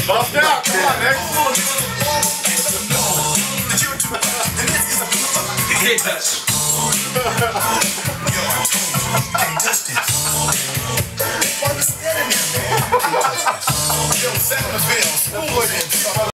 Bust out. Come on, next. You can't touch. Yo, 7 bills.